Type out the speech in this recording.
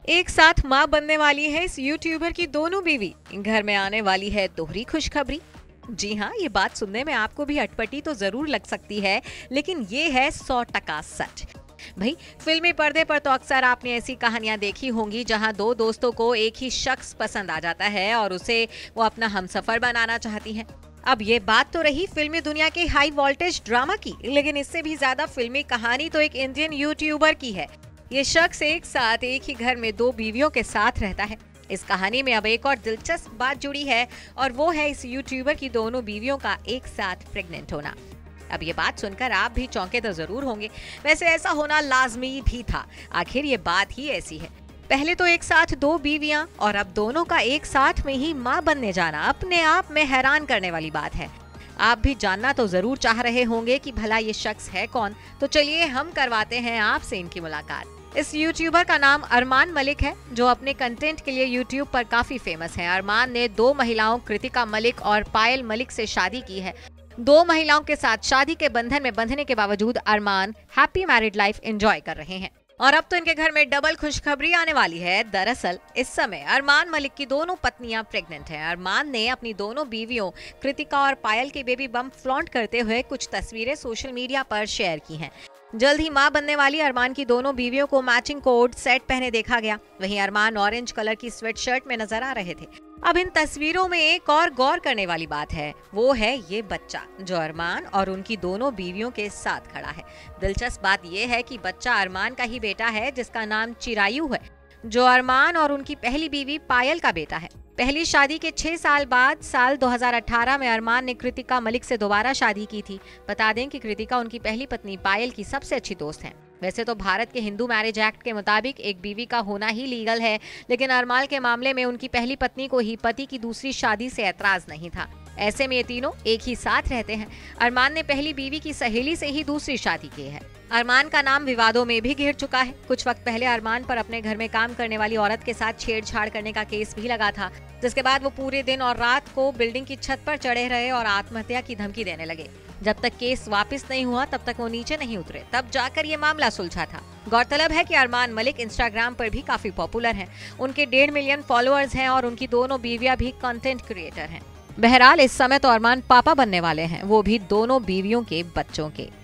एक साथ मां बनने वाली है इस यूट्यूबर की दोनों बीवी। घर में आने वाली है दोहरी खुशखबरी। जी हाँ, ये बात सुनने में आपको भी अटपटी तो जरूर लग सकती है, लेकिन ये है 100% सच। भाई, फिल्मी पर्दे पर तो अक्सर आपने ऐसी कहानियां देखी होंगी जहां दो दोस्तों को एक ही शख्स पसंद आ जाता है और उसे वो अपना हमसफर बनाना चाहती हैं। अब ये बात तो रही फिल्मी दुनिया के हाई वोल्टेज ड्रामा की, लेकिन इससे भी ज्यादा फिल्मी कहानी तो एक इंडियन यूट्यूबर की है। ये शख्स एक साथ एक ही घर में दो बीवियों के साथ रहता है। इस कहानी में अब एक और दिलचस्प बात जुड़ी है और वो है इस यूट्यूबर की दोनों बीवियों का एक साथ प्रेग्नेंट होना। अब ये बात सुनकर आप भी चौंके तो जरूर होंगे। वैसे ऐसा होना लाजमी भी था, आखिर ये बात ही ऐसी है। पहले तो एक साथ दो बीवियां और अब दोनों का एक साथ में ही मां बनने जाना अपने आप में हैरान करने वाली बात है। आप भी जानना तो जरूर चाह रहे होंगे कि भला ये शख्स है कौन, तो चलिए हम करवाते हैं आपसे इनकी मुलाकात। इस यूट्यूबर का नाम अरमान मलिक है, जो अपने कंटेंट के लिए यूट्यूब पर काफी फेमस है। अरमान ने दो महिलाओं कृतिका मलिक और पायल मलिक से शादी की है। दो महिलाओं के साथ शादी के बंधन में बंधने के बावजूद Armaan happy married life enjoy कर रहे हैं और अब तो इनके घर में डबल खुशखबरी आने वाली है। दरअसल इस समय अरमान मलिक की दोनों पत्नियां प्रेग्नेंट हैं। अरमान ने अपनी दोनों बीवियों कृतिका और पायल के बेबी बम्प फ्लॉन्ट करते हुए कुछ तस्वीरें सोशल मीडिया पर शेयर की हैं। जल्द ही मां बनने वाली अरमान की दोनों बीवियों को मैचिंग कोड सेट पहने देखा गया। वहीं अरमान ऑरेंज कलर की स्वेटशर्ट में नजर आ रहे थे। अब इन तस्वीरों में एक और गौर करने वाली बात है, वो है ये बच्चा जो अरमान और उनकी दोनों बीवियों के साथ खड़ा है। दिलचस्प बात ये है कि बच्चा अरमान का ही बेटा है, जिसका नाम चिरायु है, जो अरमान और उनकी पहली बीवी पायल का बेटा है। पहली शादी के 6 साल बाद साल 2018 में अरमान ने कृतिका मलिक से दोबारा शादी की थी। बता दें कि कृतिका उनकी पहली पत्नी पायल की सबसे अच्छी दोस्त हैं। वैसे तो भारत के हिंदू मैरिज एक्ट के मुताबिक एक बीवी का होना ही लीगल है, लेकिन अरमान के मामले में उनकी पहली पत्नी को ही पति की दूसरी शादी से ऐतराज नहीं था। ऐसे में ये तीनों एक ही साथ रहते हैं। अरमान ने पहली बीवी की सहेली से ही दूसरी शादी की है। अरमान का नाम विवादों में भी घिर चुका है। कुछ वक्त पहले अरमान पर अपने घर में काम करने वाली औरत के साथ छेड़छाड़ करने का केस भी लगा था, जिसके बाद वो पूरे दिन और रात को बिल्डिंग की छत पर चढ़े रहे और आत्महत्या की धमकी देने लगे। जब तक केस वापस नहीं हुआ तब तक वो नीचे नहीं उतरे, तब जाकर ये मामला सुलझा था। गौरतलब है कि अरमान मलिक इंस्टाग्राम पर भी काफी पॉपुलर हैं। उनके 1.5 मिलियन फॉलोअर्स हैं और उनकी दोनों बीवियां भी कंटेंट क्रिएटर हैं। बहरहाल इस समय तो अरमान पापा बनने वाले हैं, वो भी दोनों बीवियों के बच्चों के।